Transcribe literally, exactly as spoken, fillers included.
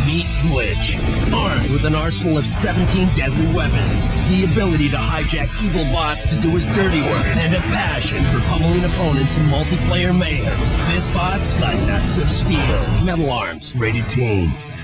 Meet Glitch, armed with an arsenal of seventeen deadly weapons, the ability to hijack evil bots to do his dirty work, and a passion for pummeling opponents in multiplayer mayhem. This bot's got nuts of steel. Metal Arms, rated teen.